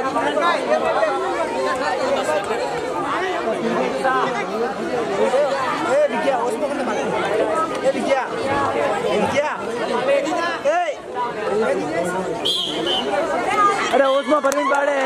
अरे उसमें परवीन पाड़े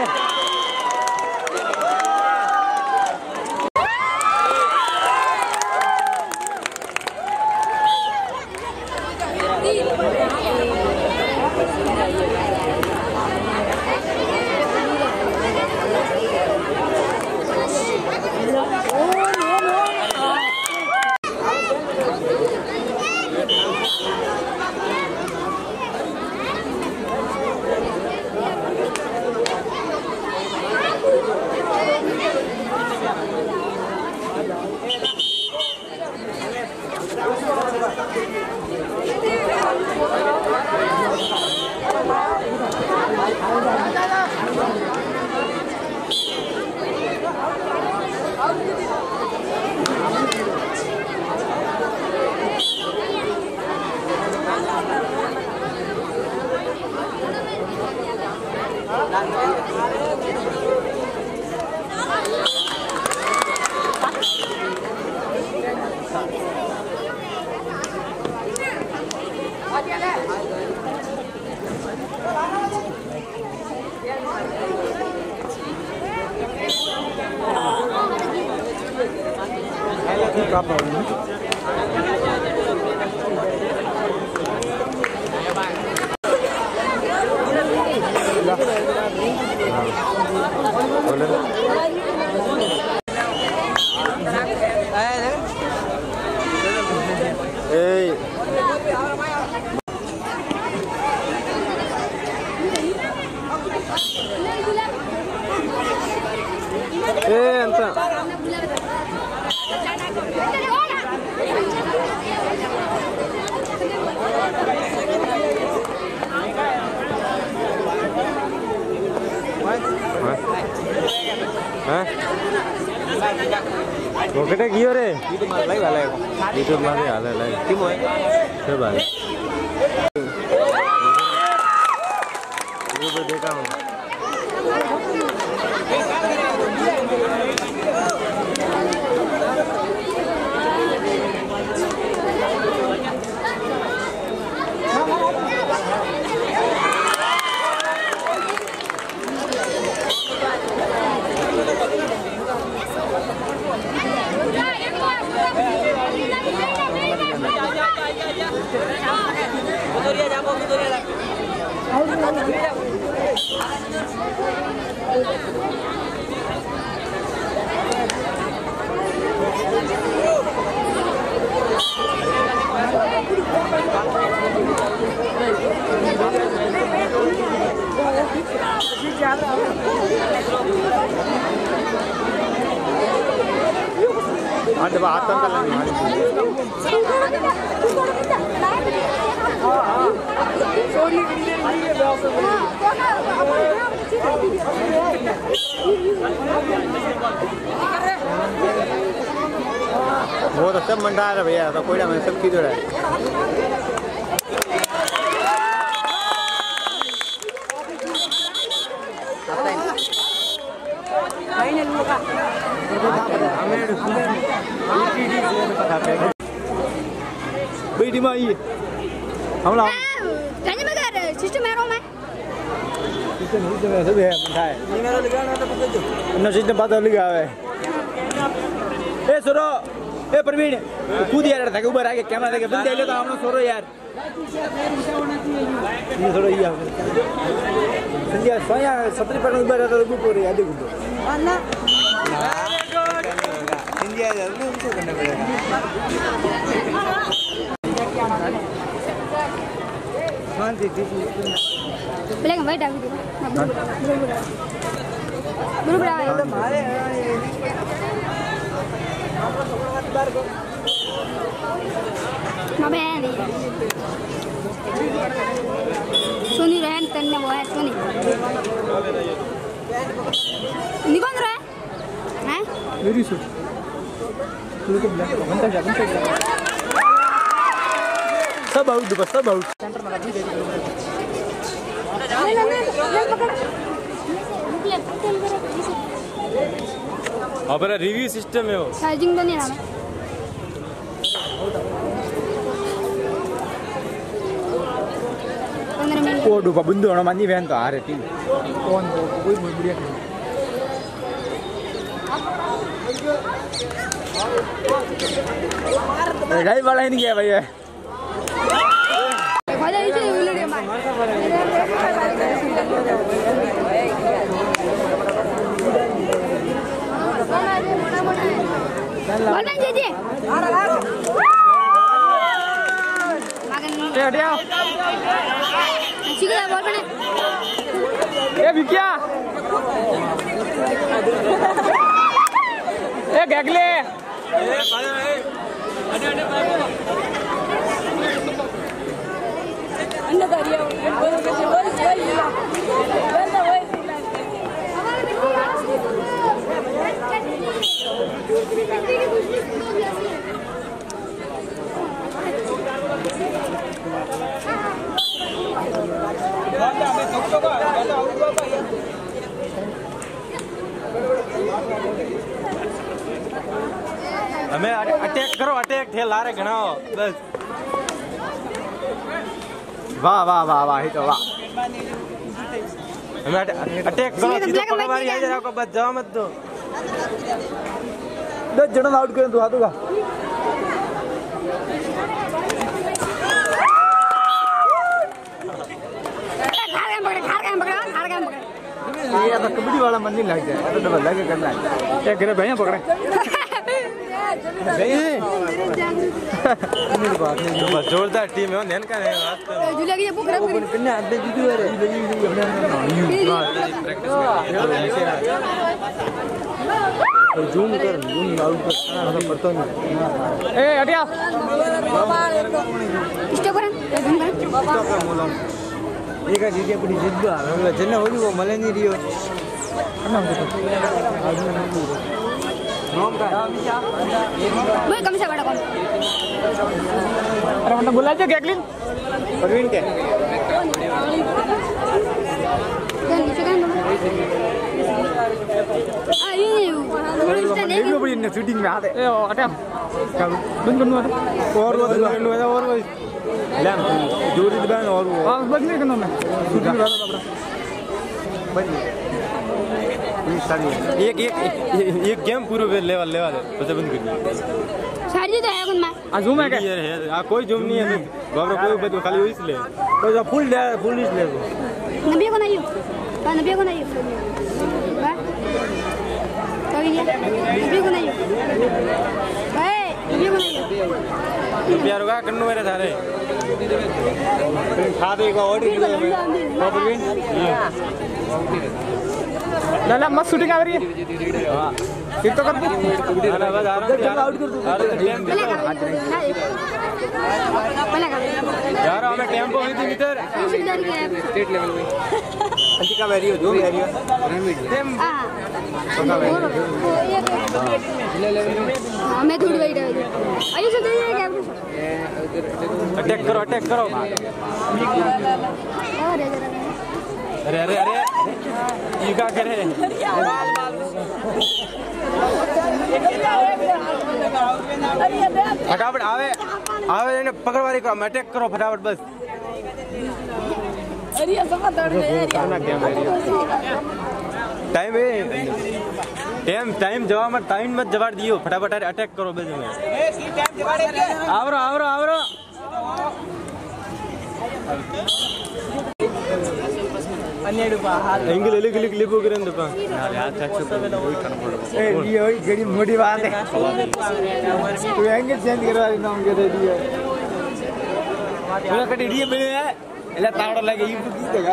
Kita giyor रे YouTube में लाइव वाला है YouTube में भी हाल है लाइव क्यों है सब भाई YouTube पे देखा हूँ ada bahatan kan lagi वो तो सब मंडा रहा भैया तो कोई ना मैं सब किधर है Beli mai. Không lòng. Cái gì mà cái system nào mà? System này sẽ bị mình thay. Nó system bắt đầu liga है. ए सोरो ए प्रवीण कूद यार था ऊपर आके कैमरा लेके बंदे ले तो हम लोग सोरो यार ये सोरो ये संध्या सोया 70% ऊपर रहता तो ऊपर याद देखो ना संध्या यार ने उनको करना पड़ेगा शांति दीदी बिलेंगे भाई डाल दो बुरु मारे ना बहन सोनी रहन तन्ने वो है सोनी निकल रहा है हैं मेरी सो तू तो ब्लैक घंटा जा सब आउट बस सब आउट सेंटर में लगी दे अपना रिव्यू सिस्टम है वो चार्जिंग तो नहीं रहा मैं 15 मिनट को डूबा बंदू होना मानी बहन तो आ रही थी कौन कोई बढ़िया गाड़ी वाला ही नहीं गया भैया वाला इसे उलट मार बोलना जी ए हटिया चिकला बोल बने ए भिकिया ए गगले हमें अटैक करो अटैक थे लारे घणाओ बस वाह वाह वाह वाह ही तो वाह हमें अटैक करो सीधे पकड़वारी आ जा को बस जाओ मत दो 10 जन आउट करें तू हाथों का ये अब कबड्डी वाला मन नहीं लग जाए तो डबल लगे करना है क्या करे भैया पकड़े जोरदार टीम है ध्यान का है जूम कर जूम आउट कर पड़ता नहीं ए हटिया स्टॉप करें जूम करें ಈಗ ಡಿಡಿಯ ಪುಡಿ ಜಿದ್ದು ಆಮೇಲೆ ಜನ ಹೋಗಿ ಮಳೆ ನೀರಿಯೋ मैं कम से बड़ा कौन अरे मतलब बुला जो गैगलिन परवीन के ये बड़ी ने शूटिंग में आते ए अटैम बंद करनो और वो लैम दूर ही बैन और वो हां बंद नहीं करना मैं शूटिंग वाला बड़ा बंद एक गेम पूरे लेवल है तो बंद कर सारी तो है कौन मैं जूम है क्या कोई जूम नहीं है बाबरा कोई बत खाली वही ले तो फुल इस ले नबी को नहीं नबी को नहीं बा तो ये नबी को नहीं ए नबी को नहीं प्यार होगा कन्नू मेरे सारे खा देगा और लाला मस्त शूटिंग आ रही है हां फिर तो कर दे आउट कर दो यार हमें टेम्पो हुई थी मित्र स्टेट लेवल में अंतिका वेरी हो जो वेरी हो हां मैं थोड़ी वेट है आयु से ये क्या अटैक करो अरे अरे अरे ये क्या करे फटाफट आवे आवे ने पकड़वारी को अटैक करो फटाफट बस टाइम जवाब मत टाइम मत जवाब दियो फटाफट अटैक करो बस में आवरो ಎಂಗಿಲ್ ಎಲಿಗಿಲಿ ಕ್ಲಿಪ್ ಹೋಗಿರಂದಪ್ಪ ನಾನು ಯಾಕೆ ಟಚ್ ಹೋಗಿ ಕನ್ಫರ್ಮ್ ಏ ಲಿಯೋ ಗಡಿ ಮೋಡಿ ಬಾದೆ तू ಹೆಂಗೆ ಚೇಂಜ್ करवा ನಮಗೆ ರೆಡಿ पूरा कट इडिए बेले ಎಲ್ಲ ತಾವಡ लागे ಈ ಬುದ್ಧಿ ತಗ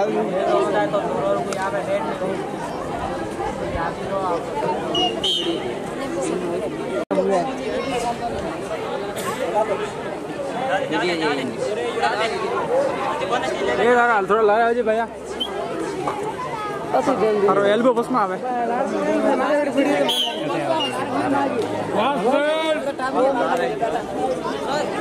ये लगा थोड़ा लगा जी भैया और एल्बो बस में आवे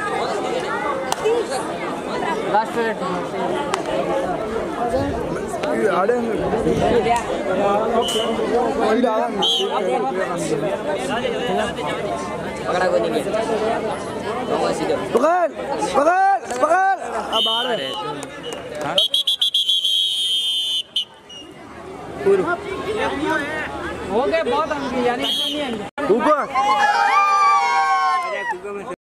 लास्ट पकड़ा को नहीं है पकड़ पकड़ पकड़ अब आ रहे हो गए बहुत अंकी यानी ऊपर